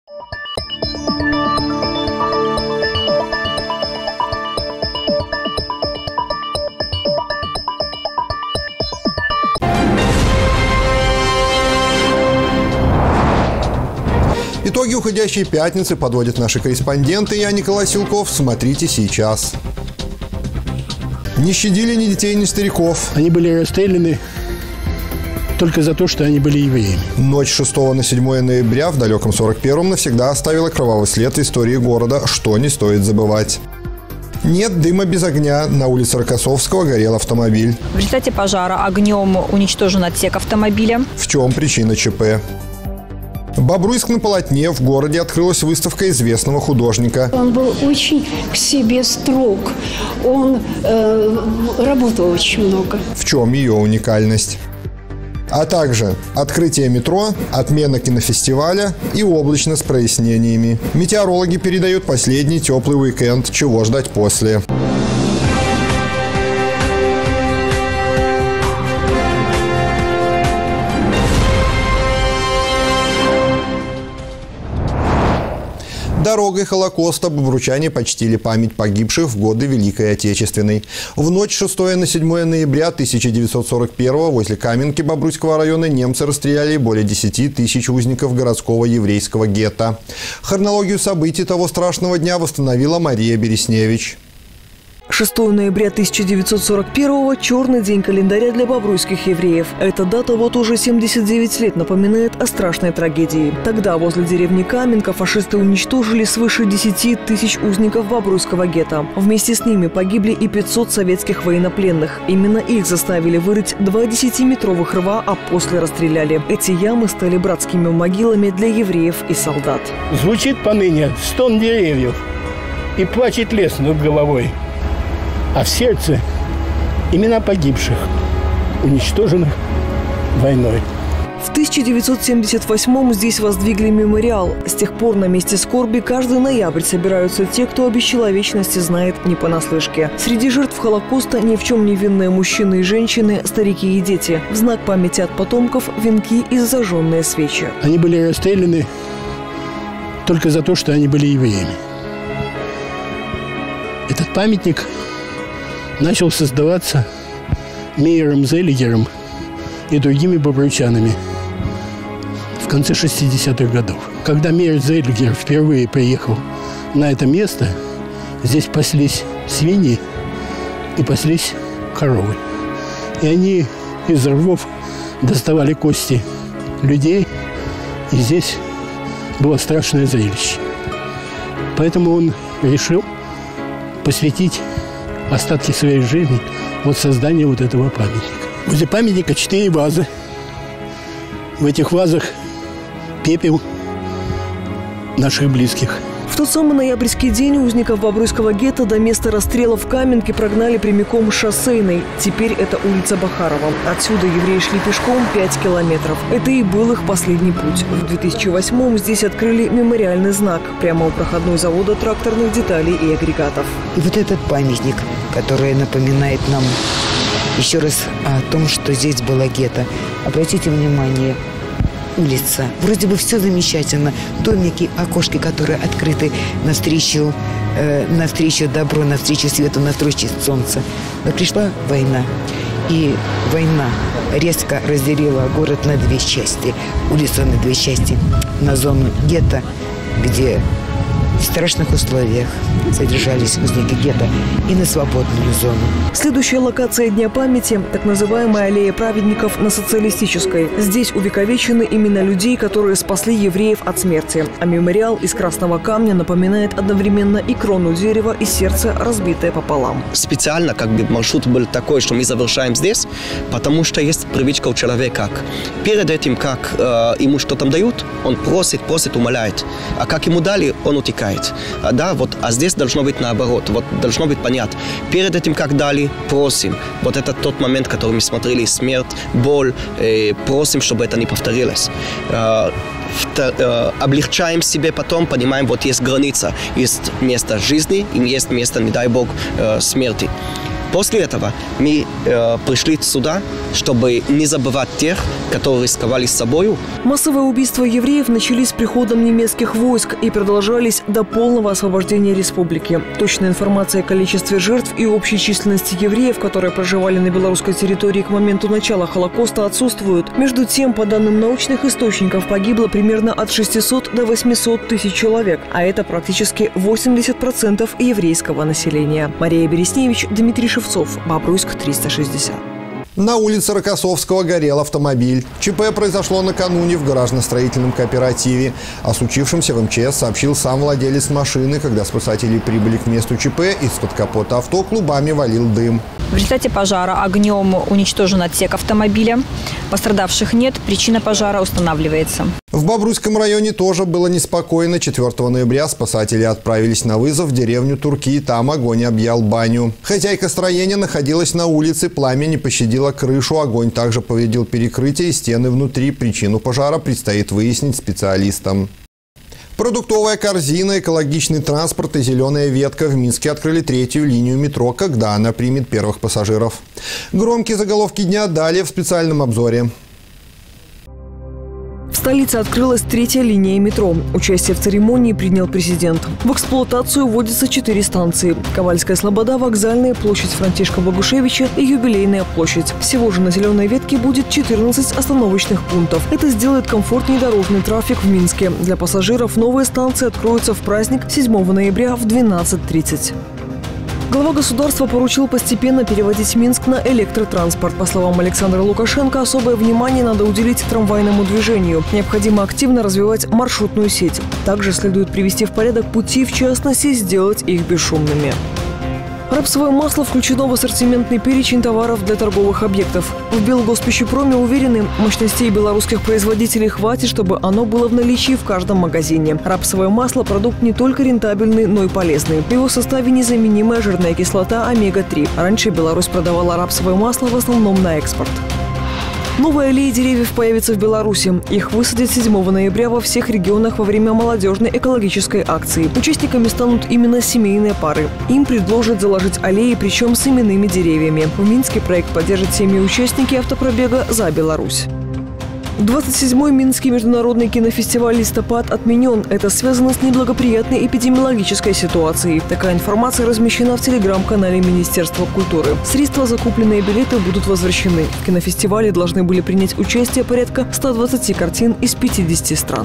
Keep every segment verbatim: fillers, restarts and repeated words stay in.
Итоги уходящей пятницы подводят наши корреспонденты. Я Николай Силков. Смотрите сейчас. Не щадили ни детей, ни стариков. Они были расстреляны только за то, что они были евреями. Ночь с шестого на седьмое ноября в далеком сорок первом навсегда оставила кровавый след в истории города, что не стоит забывать. Нет дыма без огня. На улице Рокоссовского горел автомобиль. В результате пожара огнем уничтожен отсек автомобиля. В чем причина ЧП? Бобруйск на полотне. В городе открылась выставка известного художника. Он был очень к себе строг. Он э, работал очень много. В чем ее уникальность? А также открытие метро, отмена кинофестиваля и облачно с прояснениями. Метеорологи передают последний теплый уикенд. Чего ждать после? Дорогой Холокоста бобручане почтили память погибших в годы Великой Отечественной. В ночь с шестого на седьмое ноября тысяча девятьсот сорок первого возле Каменки Бобруйского района немцы расстреляли более десяти тысяч узников городского еврейского гетто. Хронологию событий того страшного дня восстановила Мария Бересневич. шестого ноября тысяча девятьсот сорок первого – черный день календаря для бобруйских евреев. Эта дата вот уже семьдесят девять лет напоминает о страшной трагедии. Тогда возле деревни Каменка фашисты уничтожили свыше десяти тысяч узников бобруйского гетто. Вместе с ними погибли и пятьсот советских военнопленных. Именно их заставили вырыть два десятиметровых рва, а после расстреляли. Эти ямы стали братскими могилами для евреев и солдат. Звучит поныне стон деревьев и плачет лес над головой. А в сердце имена погибших, уничтоженных войной. В тысяча девятьсот семьдесят восьмом здесь воздвигли мемориал. С тех пор на месте скорби каждый ноябрь собираются те, кто о бесчеловечности знает не понаслышке. Среди жертв Холокоста ни в чем не винные мужчины и женщины, старики и дети. В знак памяти от потомков венки и зажженные свечи. Они были расстреляны только за то, что они были евреями. Этот памятник начал создаваться Мейером Зеллигером и другими бобруйчанами в конце шестидесятых годов. Когда Мейер Зеллигер впервые приехал на это место, здесь паслись свиньи и паслись коровы. И они из рвов доставали кости людей, и здесь было страшное зрелище. Поэтому он решил посвятить остатки своей жизни вот созданию вот этого памятника. Возле памятника четыре вазы. В этих вазах пепел наших близких. В тот самый ноябрьский день узников бобруйского гетто до места расстрела в Каменке прогнали прямиком шоссейной. Теперь это улица Бахарова. Отсюда евреи шли пешком пять километров. Это и был их последний путь. В две тысячи восьмом здесь открыли мемориальный знак прямо у проходной завода тракторных деталей и агрегатов. И вот этот памятник, который напоминает нам еще раз о том, что здесь было гетто. Обратите внимание, улица. Вроде бы все замечательно. Домики, окошки, которые открыты навстречу, э, навстречу добру, навстречу свету, навстречу солнцу. Но пришла война. И война резко разделила город на две части. Улицу на две части. На зону гетто, где в страшных условиях содержались узники гетто, и на свободную зону. Следующая локация Дня памяти – так называемая аллея праведников на Социалистической. Здесь увековечены имена людей, которые спасли евреев от смерти. А мемориал из красного камня напоминает одновременно и крону дерева, и сердце, разбитое пополам. Специально как бы маршрут был такой, что мы завершаем здесь, потому что есть привычка у человека. Перед этим, как э, ему что-то дают, он просит, просит, умоляет. А как ему дали, он утекает. А, да, вот, а здесь должно быть наоборот. Вот должно быть понятно. Перед этим, как дали, просим. Вот это тот момент, который мы смотрели, смерть, боль. Э, просим, чтобы это не повторилось. Э, втор, э, облегчаем себе потом, понимаем, вот есть граница. Есть место жизни и есть место, не дай бог, э, смерти. После этого мы э, пришли сюда, чтобы не забывать тех, которые рисковали с собой. Массовые убийства евреев начались с приходом немецких войск и продолжались до полного освобождения республики. Точная информация о количестве жертв и общей численности евреев, которые проживали на белорусской территории к моменту начала Холокоста, отсутствуют. Между тем, по данным научных источников, погибло примерно от шестисот до восьмисот тысяч человек, а это практически восемьдесят процентов еврейского населения. Мария Бересневич, Дмитрий Шевцов, Бобруйск, триста шестьдесят. На улице Рокоссовского горел автомобиль. ЧП произошло накануне в гаражно-строительном кооперативе. О случившемся в МЧС сообщил сам владелец машины. Когда спасатели прибыли к месту ЧП, из-под капота авто клубами валил дым. В результате пожара огнем уничтожен отсек автомобиля. Пострадавших нет, причина пожара устанавливается. В Бобруйском районе тоже было неспокойно. четвёртого ноября спасатели отправились на вызов в деревню Турки. Там огонь объял баню. Хозяйка строения находилась на улице. Пламя не пощадило крышу. Огонь также повредил перекрытие и стены внутри. Причину пожара предстоит выяснить специалистам. Продуктовая корзина, экологичный транспорт и зеленая ветка. В Минске открыли третью линию метро. Когда она примет первых пассажиров? Громкие заголовки дня далее в специальном обзоре. В столице открылась третья линия метро. Участие в церемонии принял президент. В эксплуатацию вводятся четыре станции. Ковальская слобода, Вокзальная, площадь Франтишка Богушевича и Юбилейная площадь. Всего же на зеленой ветке будет четырнадцать остановочных пунктов. Это сделает комфортнее дорожный трафик в Минске. Для пассажиров новые станции откроются в праздник седьмого ноября в двенадцать тридцать. Глава государства поручил постепенно переводить Минск на электротранспорт. По словам Александра Лукашенко, особое внимание надо уделить трамвайному движению. Необходимо активно развивать маршрутную сеть. Также следует привести в порядок пути, в частности, сделать их бесшумными. Рапсовое масло включено в ассортиментный перечень товаров для торговых объектов. В Белгоспищепроме уверены, мощностей белорусских производителей хватит, чтобы оно было в наличии в каждом магазине. Рапсовое масло – продукт не только рентабельный, но и полезный. В его составе незаменимая жирная кислота омега три. Раньше Беларусь продавала рапсовое масло в основном на экспорт. Новые аллеи деревьев появятся в Беларуси. Их высадят седьмого ноября во всех регионах во время молодежной экологической акции. Участниками станут именно семейные пары. Им предложат заложить аллеи, причем с именными деревьями. В Минске проект поддержат семьи участники автопробега «За Беларусь». двадцать седьмой Минский международный кинофестиваль «Листопад» отменен. Это связано с неблагоприятной эпидемиологической ситуацией. Такая информация размещена в телеграм-канале Министерства культуры. Средства, закупленные билеты, будут возвращены. В кинофестивале должны были принять участие порядка ста двадцати картин из пятидесяти стран.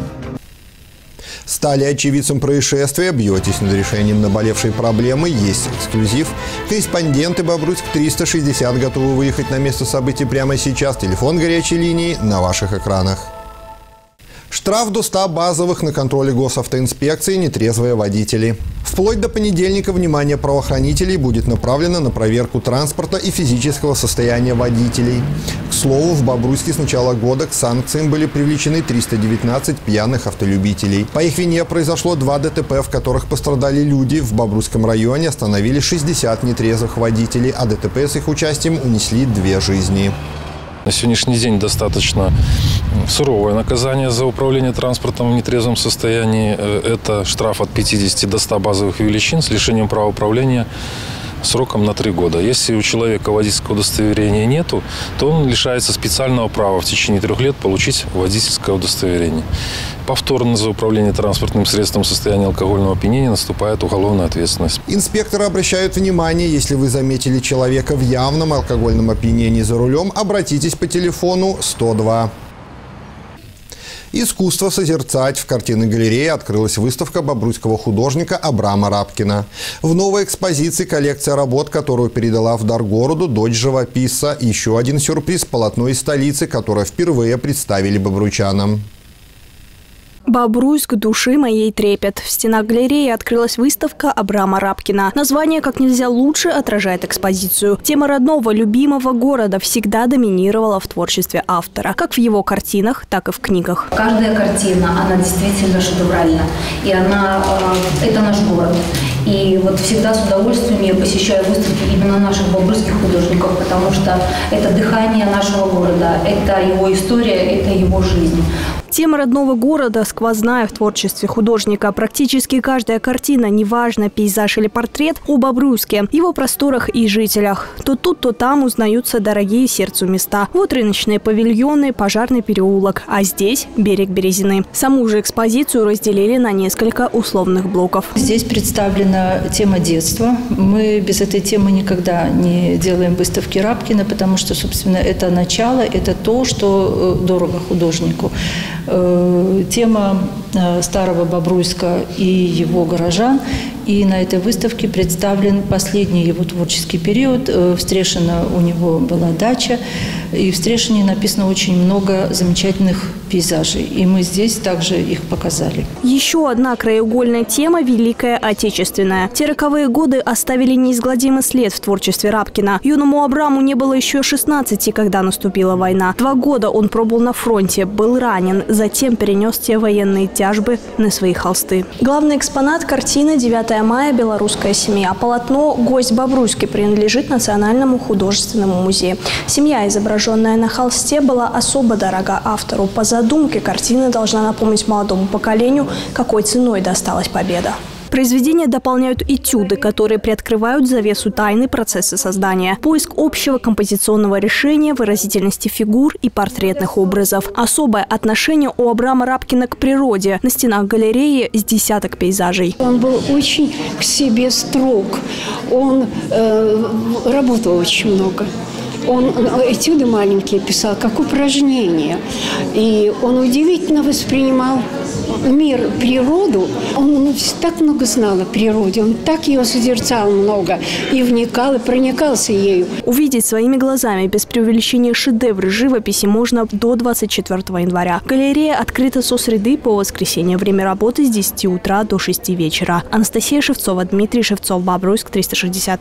Стали очевидцем происшествия, бьетесь над решением наболевшей проблемы, есть эксклюзив. Корреспонденты Бобруйск триста шестьдесят готовы выехать на место событий прямо сейчас. Телефон горячей линии на ваших экранах. Штраф до ста базовых на контроле госавтоинспекции нетрезвые водители. Вплоть до понедельника внимание правоохранителей будет направлено на проверку транспорта и физического состояния водителей. К слову, в Бобруйске с начала года к санкциям были привлечены триста девятнадцать пьяных автолюбителей. По их вине произошло два ДТП, в которых пострадали люди. В Бобруйском районе остановили шестьдесят нетрезвых водителей, а ДТП с их участием унесли две жизни. На сегодняшний день достаточно суровое наказание за управление транспортом в нетрезвом состоянии. Это штраф от пятидесяти до ста базовых величин с лишением права управления сроком на три года. Если у человека водительского удостоверения нету, то он лишается специального права в течение трех лет получить водительское удостоверение. Повторно за управление транспортным средством в состоянии алкогольного опьянения наступает уголовная ответственность. Инспекторы обращают внимание, если вы заметили человека в явном алкогольном опьянении за рулем, обратитесь по телефону сто два. Искусство созерцать. В картинной галерее открылась выставка бобруйского художника Абрама Рапкина. В новой экспозиции коллекция работ, которую передала в дар городу дочь живописца. Еще один сюрприз – полотно из столицы, которое впервые представили бобруйчанам. Бобруйск, души моей трепет. В стенах галереи открылась выставка Абрама Рапкина. Название как нельзя лучше отражает экспозицию. Тема родного, любимого города всегда доминировала в творчестве автора. Как в его картинах, так и в книгах. Каждая картина, она действительно шедевральна. И она, э, это наш город. И вот всегда с удовольствием я посещаю выставки именно наших бобруйских художников, потому что это дыхание нашего города, это его история, это его жизнь. Тема родного города сквозная в творчестве художника. Практически каждая картина, неважно, пейзаж или портрет, о Бобруйске, его просторах и жителях. То тут, то там узнаются дорогие сердцу места. Вот рыночные павильоны, пожарный переулок, а здесь берег Березины. Саму же экспозицию разделили на несколько условных блоков. Здесь представлена тема детства. Мы без этой темы никогда не делаем выставки Рабкина, потому что, собственно, это начало, это то, что дорого художнику. Тема старого Бобруйска и его горожан. И на этой выставке представлен последний его творческий период. В Стрешино у него была дача, и в Стрешине написано очень много замечательных пейзажей. И мы здесь также их показали. Еще одна краеугольная тема – Великая Отечественная. Те роковые годы оставили неизгладимый след в творчестве Рабкина. Юному Абраму не было еще шестнадцати, когда наступила война. Два года он пробыл на фронте, был ранен, затем перенес те военные тяжбы на свои холсты. Главный экспонат картины «девятое мая. Белорусская семья». Полотно «Гость Бобруйский» принадлежит Национальному художественному музею. Семья, изображенная на холсте, была особо дорога автору. По задумке картина должна напомнить молодому поколению, какой ценой досталась победа. Произведения дополняют этюды, которые приоткрывают завесу тайны процесса создания. Поиск общего композиционного решения, выразительности фигур и портретных образов. Особое отношение у Абрама Рабкина к природе. На стенах галереи с десяток пейзажей. Он был очень к себе строг. Он э, работал очень много. Он этюды маленькие писал, как упражнения. И он удивительно воспринимал мир, природу. Он так много знал о природе, он так ее созерцал много. И вникал, и проникался ею. Увидеть своими глазами без преувеличения шедевры живописи можно до двадцать четвёртого января. Галерея открыта со среды по воскресенье. Время работы с десяти утра до шести вечера. Анастасия Шевцова, Дмитрий Шевцов, Бобруйск, триста шестьдесят.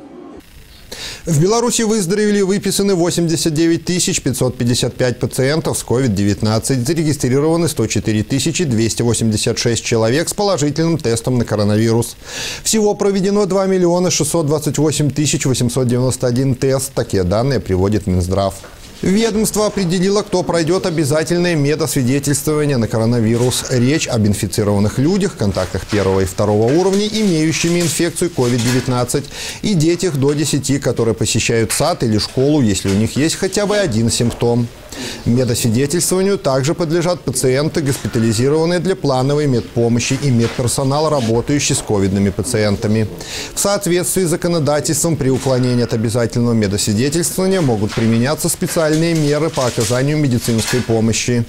В Беларуси выздоровели выписаны восемьдесят девять тысяч пятьсот пятьдесят пять пациентов с ковид девятнадцать. Зарегистрированы сто четыре тысячи двести восемьдесят шесть человек с положительным тестом на коронавирус. Всего проведено два миллиона шестьсот двадцать восемь тысяч восемьсот девяносто один тест. Такие данные приводит Минздрав. Ведомство определило, кто пройдет обязательное медосвидетельствование на коронавирус. Речь об инфицированных людях, контактах первого и второго уровня, имеющими инфекцию ковид девятнадцать, и детях до десяти, которые посещают сад или школу, если у них есть хотя бы один симптом. Медосвидетельствованию также подлежат пациенты, госпитализированные для плановой медпомощи, и медперсонал, работающий с ковидными пациентами. В соответствии с законодательством при уклонении от обязательного медосвидетельствования могут применяться специальные меры по оказанию медицинской помощи.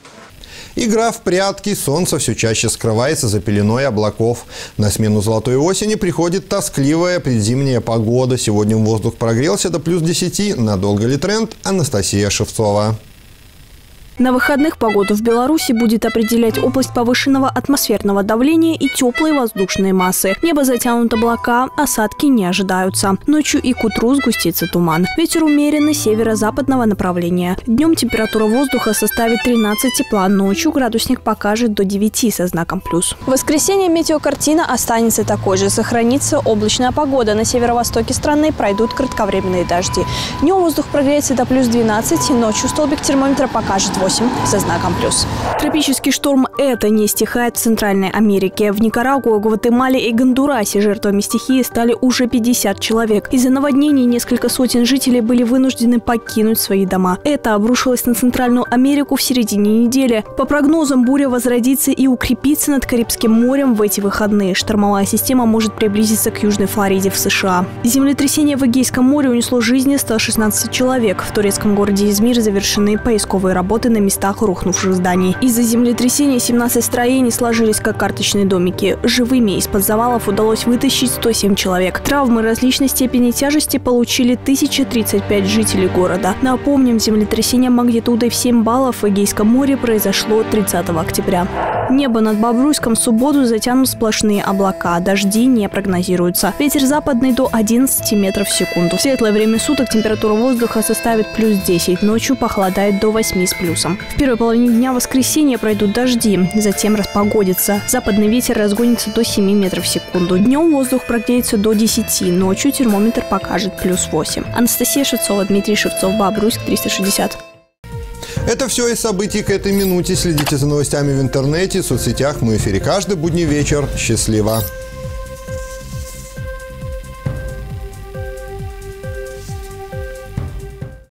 Игра в прятки, солнце все чаще скрывается за пеленой облаков. На смену золотой осени приходит тоскливая предзимняя погода. Сегодня воздух прогрелся до плюс десяти. Надолго ли тренд? Анастасия Шевцова. На выходных погоду в Беларуси будет определять область повышенного атмосферного давления и теплые воздушные массы. Небо затянуто облака, осадки не ожидаются. Ночью и к утру сгустится туман. Ветер умеренный северо-западного направления. Днем температура воздуха составит тринадцать тепла, ночью градусник покажет до девяти со знаком плюс. В воскресенье метеокартина останется такой же. Сохранится облачная погода. На северо-востоке страны пройдут кратковременные дожди. Днем воздух прогреется до плюс двенадцати, ночью столбик термометра покажет восемь со знаком плюс. Тропический шторм «Это» не стихает в Центральной Америке. В Никарагуа, Гватемале и Гондурасе жертвами стихии стали уже пятьдесят человек. Из-за наводнений несколько сотен жителей были вынуждены покинуть свои дома. «Это» обрушилось на Центральную Америку в середине недели. По прогнозам, буря возродится и укрепится над Карибским морем в эти выходные. Штормовая система может приблизиться к Южной Флориде в США. Землетрясение в Эгейском море унесло жизни ста шестнадцати человек. В турецком городе Измир завершены поисковые работы на местах рухнувших зданий. Из-за землетрясения семнадцать строений сложились как карточные домики. Живыми из-под завалов удалось вытащить сто семь человек. Травмы различной степени тяжести получили тысяча тридцать пять жителей города. Напомним, землетрясение магнитудой в семь баллов в Эгейском море произошло тридцатого октября. Небо над Бобруйском в субботу затянут сплошные облака. Дожди не прогнозируются. Ветер западный до одиннадцати метров в секунду. В светлое время суток температура воздуха составит плюс десять. Ночью похолодает до восьми с плюсом. В первой половине дня воскресенья пройдут дожди, затем распогодится. Западный ветер разгонится до семи метров в секунду. Днем воздух прогреется до десяти, ночью термометр покажет плюс восемь. Анастасия Шевцова, Дмитрий Шевцов, Бобруйск, триста шестьдесят. Это все из событий к этой минуте. Следите за новостями в интернете, в соцсетях. Мы в эфире каждый будний вечер. Счастливо!